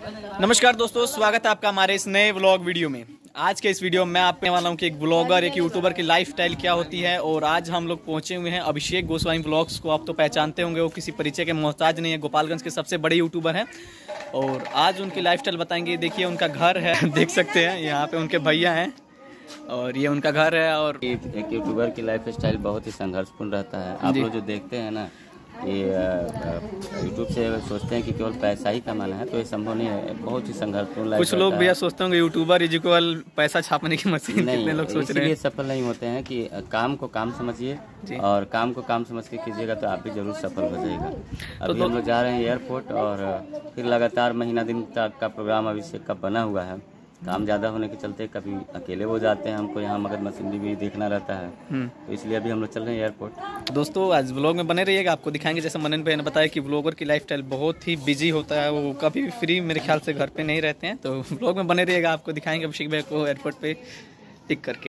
नमस्कार दोस्तों, स्वागत है आपका हमारे इस नए व्लॉग वीडियो में। आज के इस वीडियो में मैं आपने वाला हूँ कि एक ब्लॉगर, एक यूट्यूबर की लाइफस्टाइल क्या होती है। और आज हम लोग पहुंचे हुए हैं अभिषेक गोस्वामी व्लॉग्स को। आप तो पहचानते होंगे, वो किसी परिचय के मोहताज नहीं है, गोपालगंज के सबसे बड़े यूट्यूबर हैं। और आज उनकी लाइफस्टाइल बताएंगे। देखिए उनका घर है, देख सकते हैं यहाँ पे उनके भैया हैं और ये उनका घर है। और एक यूट्यूबर की लाइफस्टाइल बहुत ही संघर्षपूर्ण रहता है। आप लोग जो देखते हैं ना, ये यूट्यूब से सोचते हैं कि केवल पैसा ही कमाना है, तो ये संभव नहीं है। बहुत ही संघर्षपूर्ण लाइफ। कुछ लोग भैया सोचते होंगे यूट्यूबर इज इक्वल पैसा छापने की मशीन। नहीं, कितने लोग सोच रहे हैं। सफल नहीं होते हैं कि काम को काम समझिए, और काम को काम समझ के कीजिएगा तो आप भी जरूर सफल हो जाएगा। अभी हम लोग जा रहे हैं एयरपोर्ट, और फिर लगातार महीना दिन तक का प्रोग्राम अभिषेक का बना हुआ है। काम ज़्यादा होने के चलते कभी अकेले वो जाते हैं, हमको यहाँ मगर मशीनरी भी देखना रहता है, तो इसलिए अभी हम लोग चल रहे हैं एयरपोर्ट। दोस्तों आज व्लॉग में बने रहिएगा, आपको दिखाएंगे। जैसे मनन भाई ने बताया कि व्लॉगर की लाइफस्टाइल बहुत ही बिजी होता है, वो कभी भी फ्री मेरे ख्याल से घर पे नहीं रहते हैं। तो व्लॉग में बने रहिएगा, आपको दिखाएंगे अभिषेक भाई को एयरपोर्ट पे पिक करके।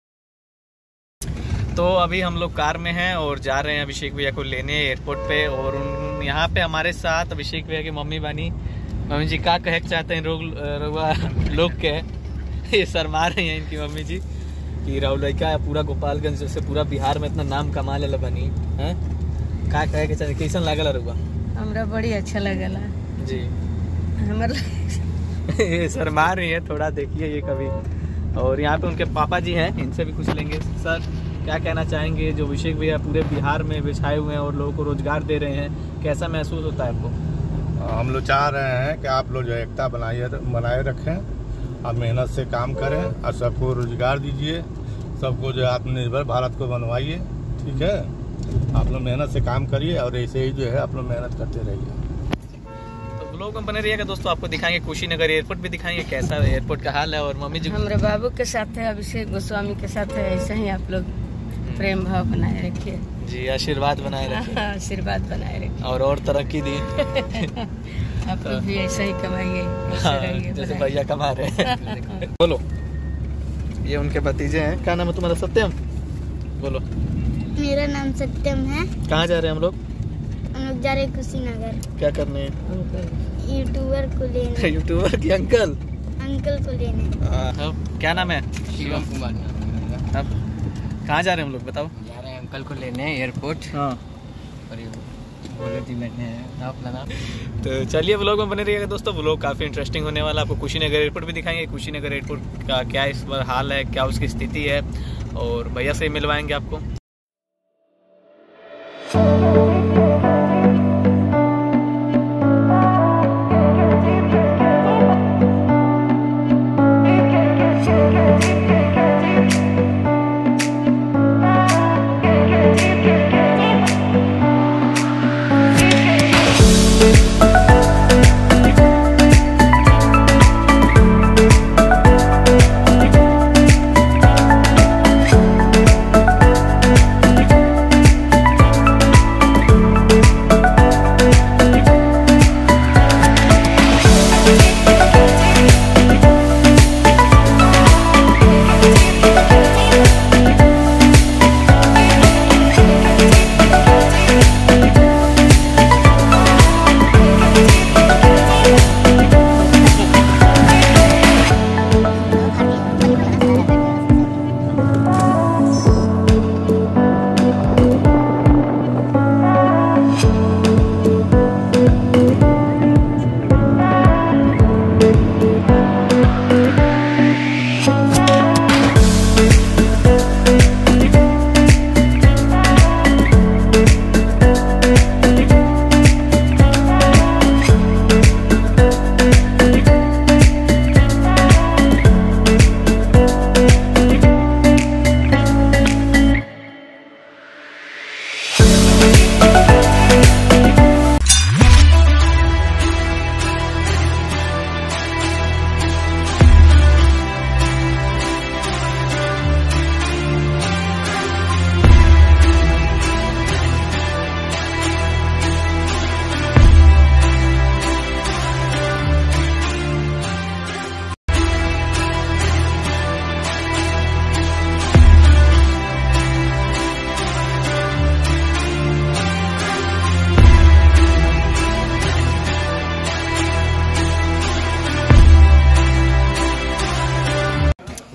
तो अभी हम लोग कार में हैं और जा रहे हैं अभिषेक भैया को लेने एयरपोर्ट पे। और यहाँ पे हमारे साथ अभिषेक भैया की मम्मी बनी। मम्मी जी क्या कहे चाहते हैं लोग के ये शर्मा रही हैं इनकी मम्मी जी कि राहुल लड़का है पूरा गोपालगंज जैसे पूरा बिहार में इतना नाम कमा ले बनी है। क्या कहे के चाहे कैसन लागल रुआ? हमरा बड़ी अच्छा लगला जी। हमर ये शर्मा रही है थोड़ा, देखिए ये कभी। और यहाँ पे उनके पापा जी हैं, इनसे भी पूछ लेंगे। सर क्या कहना चाहेंगे, जो अभिषेक भैया पूरे बिहार में बिछाए हुए हैं और लोगों को रोजगार दे रहे हैं, कैसा महसूस होता है आपको? हम लोग चाह रहे हैं कि आप लोग जो एकता बनाए रखें, आप मेहनत से काम करें और सबको रोजगार दीजिए, सबको जो आत्मनिर्भर भारत को बनवाइए। ठीक है, आप लोग मेहनत से काम करिए और ऐसे ही जो है आप लोग मेहनत करते रहिए। तो ब्लॉग में बने रहिएगा दोस्तों, आपको दिखाएंगे कुशीनगर एयरपोर्ट भी दिखाएंगे कैसा एयरपोर्ट का हाल है। और मम्मी जी हमारे बाबू के साथ है, अभिषेक गोस्वामी के साथ है, ऐसे ही आप लोग प्रेम भाव बनाए रखिए जी, आशीर्वाद बनाए रखिए। आशीर्वाद बनाए रखिए और तरक्की दी। आप लोग भी ऐसा ही कमाइए जैसे भैया कमा रहे हैं। बोलो, ये उनके भतीजे हैं। क्या नाम है तुम्हारा? सत्यम। बोलो। मेरा नाम सत्यम है। कहाँ जा रहे हैं हम लोग? हम लोग जा रहे हैं कुशीनगर। क्या करने? यूट्यूबर को लेने। यूट्यूबर की अंकल को लेने। क्या नाम है? शिवम कुमार। अब कहाँ जा रहे हैं हम लोग, बताओ? जा रहे हैं अंकल को लेने एयरपोर्ट। हाँ, बोले जी बैठे हैं अपना नाम। तो चलिए व्लॉग में बने रहिएगा दोस्तों। व्लॉग काफ़ी इंटरेस्टिंग होने वाला। आपको कुशीनगर एयरपोर्ट भी दिखाएंगे, कुशीनगर एयरपोर्ट का क्या इस बार हाल है, क्या उसकी स्थिति है, और भैया से मिलवाएंगे आपको।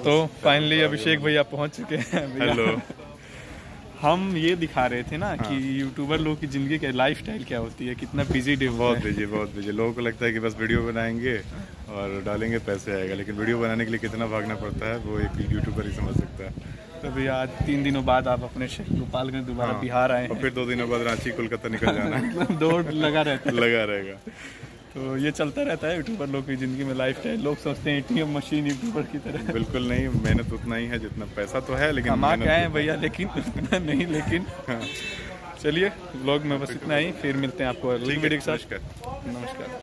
तो फाइनली अभिषेक भैया पहुंच चुके हैं। हेलो। हम ये दिखा रहे थे ना कि यूट्यूबर लोग की जिंदगी का लाइफ स्टाइल क्या होती है, कितना बिजी डे होता है। बहुत बिजी। लोगों को लगता है कि बस वीडियो बनाएंगे और डालेंगे पैसे आएगा, लेकिन वीडियो बनाने के लिए कितना भागना पड़ता है वो एक यूट्यूबर ही समझ सकता है। तो भैया आज 3 दिनों बाद आप अपने शहर गोपालगंज दोबारा बिहार आए हैं। और फिर 2 दिनों बाद रांची कोलकाता निकल जाना है। दौड़ लगा रहता है। लगा रहेगा। तो ये चलता रहता है यूट्यूबर लोग की जिंदगी में लाइफ स्टाइल। लोग सोचते हैं एटीएम मशीन यूट्यूबर की तरह। बिल्कुल नहीं, मेहनत उतना ही है जितना पैसा तो है, लेकिन कमा के आए भैया, लेकिन उतना नहीं। लेकिन चलिए, व्लॉग में बस इतना ही, फिर मिलते हैं आपको अगली वीडियो के साथ। नमस्कार।